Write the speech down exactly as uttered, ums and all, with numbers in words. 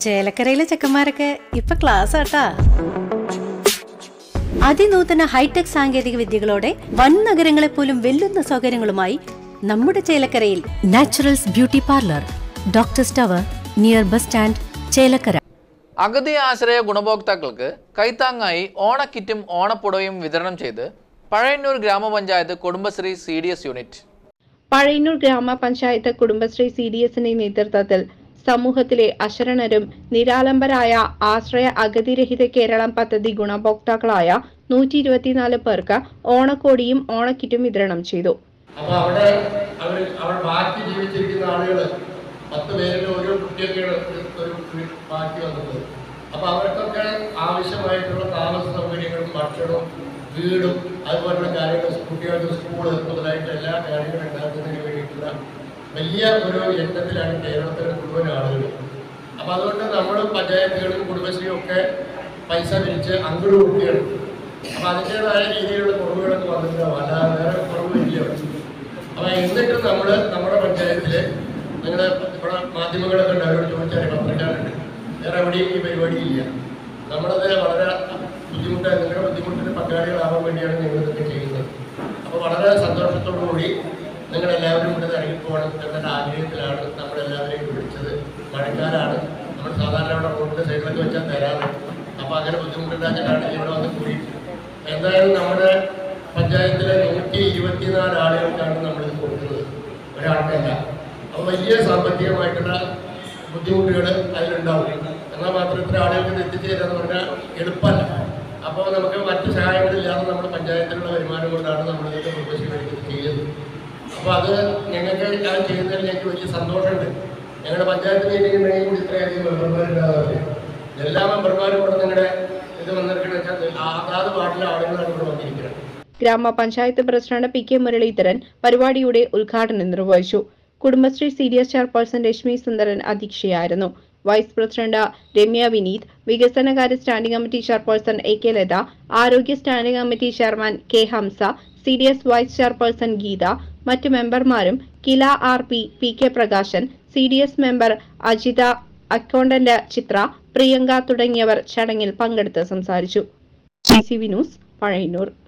ചേലക്കരയിലെ ചെക്കന്മാരൊക്കെ ഇപ്പൊ ക്ലാസ് ആട്ടാ. അതിനൂതന ഹൈടെക് സാങ്കേതിക വിദ്യകളോടെ വൻ നഗരങ്ങളെ പോലും വെല്ലുന്ന സൗകര്യങ്ങളുമായി നമ്മുടെ ചേലക്കരയിൽ Naturals beauty parlour, doctors tower, near bus stand, Chelakkara. അഗതി ആശ്രയ ഗുണഭോക്താക്കൾക്ക് കൈത്താങ്ങായി ഓണക്കിറ്റും ഓണപ്പുടവയും വിതരണം ചെയ്ത് Pazhayannur Gramapanchayat Kudumbashree C D S unit. Pazhayannur Gramapanchayat Kudumbashree C D എസിന്റെ നേതൃത്വത്തിൽ സമൂഹത്തിലെ അശരണരും നിരാലംബരായ ആശ്രയ അഗതിരഹിത കേരളം പദ്ധതി ഗുണഭോക്താക്കളായ നൂറ്റി ഇരുപത്തിനാല് പേർക്ക് ഓണക്കോടിയും ഓണക്കിറ്റും വിതരണം ചെയ്തു. അപ്പോൾ അവിടെ അവർ അവർ ബാക്കി ജീവിച്ചിരിക്കുന്ന ആളുകൾ പത്ത് പേരിൽ ഓരോ കുട്ടിയൊക്കെയാണ് ഒരു ബാക്കി വന്നത്. അപ്പോൾ അവർക്കൊക്കെ ആവശ്യമായിട്ടുള്ള താമസ സൗകര്യങ്ങളും ഭക്ഷണവും വീടും അതുപോലുള്ള കാര്യങ്ങൾ, കുട്ടികൾക്ക് സ്കൂള് മുതലായിട്ട് എല്ലാ കാര്യങ്ങളും ഉണ്ടാക്കുന്നതിന് വേണ്ടിയിട്ടുള്ള വലിയ ഒരു യജ്ഞത്തിലാണ് കേരളത്തിലെ മുഴുവൻ ആളുകൾ. അപ്പോൾ അതുകൊണ്ട് നമ്മൾ പഞ്ചായത്തുകളും കുടുംബശ്രീയും ഒക്കെ പൈസ പിരിച്ച് അങ്ങോട്ട് കൊടുക്കുകയാണ്. അപ്പോൾ അതിൻ്റേതായ രീതിയിലുള്ള കുറവുകളൊക്കെ വന്നിട്ടുണ്ടാവും, അല്ലാതെ വേറെ കുറവില്ല. അപ്പോൾ എന്നിട്ട് നമ്മൾ നമ്മുടെ പഞ്ചായത്തിൽ നിങ്ങളുടെ ഇവിടെ മാധ്യമങ്ങളൊക്കെ ഉണ്ട്, അവരോട് ചോദിച്ചാൽ പത്രക്കാരുണ്ട്, വേറെ എവിടെയും ഈ പരിപാടിയില്ല. നമ്മളത് വളരെ ബുദ്ധിമുട്ടായി നിങ്ങളുടെ ബുദ്ധിമുട്ടിന് പങ്കാളികളാവാൻ വേണ്ടിയാണ് നിങ്ങളിതൊക്കെ ചെയ്യുന്നത്. അപ്പോൾ വളരെ സന്തോഷത്തോടു കൂടി നിങ്ങളെല്ലാവരും ഇവിടെ ഇറങ്ങിപ്പോകണം എന്നുള്ള ആഗ്രഹത്തിലാണ് നമ്മളെല്ലാവരെയും വിളിച്ചത്. മഴക്കാലാണ്, നമ്മൾ സാധാരണ അവിടെ റോഡിൻ്റെ സൈഡിലൊക്കെ വെച്ചാൽ തരാറ്. അപ്പോൾ അങ്ങനെ ബുദ്ധിമുട്ടുണ്ടാക്കിയിട്ടാണ് ഇവിടെ വന്ന് കൂടി. എന്തായാലും നമ്മുടെ പഞ്ചായത്തിലെ നൂറ്റി ഇരുപത്തിനാല് ആളുകൾക്കാണ് നമ്മളിത് കൊടുക്കുന്നത്, ഒരാൾക്കല്ല. അപ്പോൾ വലിയ സാമ്പത്തികമായിട്ടുള്ള ബുദ്ധിമുട്ടുകൾ അതിലുണ്ടാവും. എന്നാൽ മാത്രം ഇത്ര ആളുകൾക്ക് എത്തിച്ചേരാന്ന് പറഞ്ഞാൽ എളുപ്പമല്ല. അപ്പോൾ നമുക്ക് മറ്റ് സഹായങ്ങളില്ലാതെ നമ്മുടെ പഞ്ചായത്തിലുള്ള വരുമാനം കൊണ്ടാണ് നമ്മളിതൊക്കെ കുടുംബശ്രീ വഴിക്കുന്നത് ചെയ്യുന്നത്. അപ്പോൾ അത് ഞങ്ങൾക്ക് ഞാൻ ചെയ്യുന്നതിൽ ഞങ്ങൾക്ക് വലിയ സന്തോഷമുണ്ട്. ഞങ്ങളുടെ പഞ്ചായത്ത് മീറ്റിംഗിൽ കൂടി ഇത്രയധികം മെമ്പർമാരുണ്ടാകാറില്ല. എല്ലാ മെമ്പർമാരും കൂടെ നിങ്ങളുടെ ഇത് വന്നിരിക്കണമെന്ന് വെച്ചാൽ അതാത് വാർഡിലെ ആളുകളാണ് ഇവിടെ വന്നിരിക്കുന്നത്. ഗ്രാമപഞ്ചായത്ത് പ്രസിഡന്റ് പി കെ മുരളീധരൻ പരിപാടിയുടെ ഉദ്ഘാടനം നിർവഹിച്ചു. Kudumbashree C D S chairperson Rashmi Sundaran അധ്യക്ഷയായിരുന്നു. വൈസ് പ്രസിഡന്റ് രമ്യ വിനീത്, വികസനകാര്യ standing committee chairperson A K Latha, ആരോഗ്യ standing committee chairman K Hamsa, C D S vice chairperson Geetha, മറ്റു മെമ്പർമാരും KILA R P, P K Prakashan, C D S member Ajitha, accountant Chithra, Priyanka തുടങ്ങിയവർ ചടങ്ങിൽ പങ്കെടുത്ത് സംസാരിച്ചു. C C V news, Pazhayannur.